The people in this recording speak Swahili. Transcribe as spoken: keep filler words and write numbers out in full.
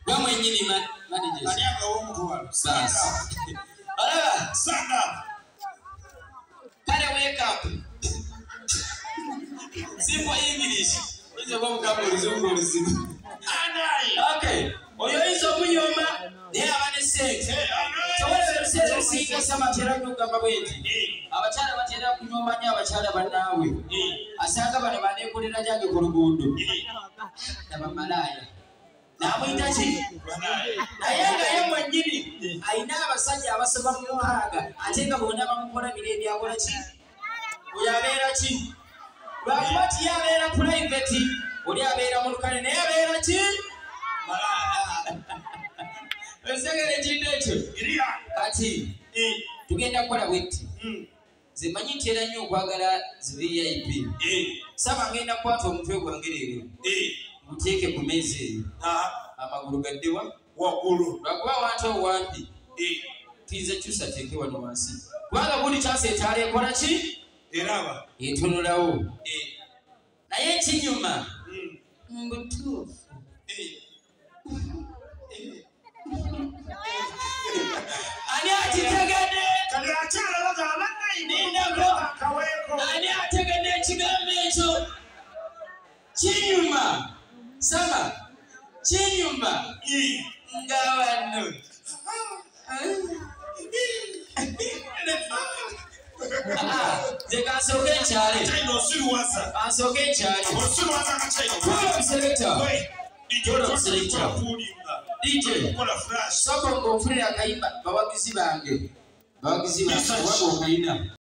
Bamwe nyini managers. Ani akawo wano. Sasa. Alaba, stand up. Kale wake up. Simple English. Wizo kwa mkambo luzungu luzimu. Anai. Okay. Oyo hizo muyoma. They have any sex. Tawala msele singa sama teramu kama bwendi. Abachana batera kunyoma nya abachana banawe. Asanga bana bane kulira jange ku lugundo. Na malaya. Namwitachi nayenga yemwe nyini aina abasajja abasaba mu muhanga atenga bona bamukola mirembe akola ki oyabera ki lwakwati yabera private oli abera mu lukale naye abera ki esegere kindecho kati tugenda kukola bwetti zimanyi ntera nnyo okwagala zi V I P saba ngenda kukwata omutwe gwange leero muteeke ku meeza eyo amagulu gaddewa waggulu lwakuba wantu owampi tuyiza kyusa teeke wano wansi kubanga buli kyasa etaala ekola ki eraba etunulawo naye ekinyuma mbutuufu ani akitegedde kali akyala bagamba nindako ani ategedde ekigambo ekyo kinyuma sama kinyuma nga wano ze kansooka enkyale kansooka enkyale D J soko ng'onfunira akayimba bawagizi bange bawagizi bange waba okayina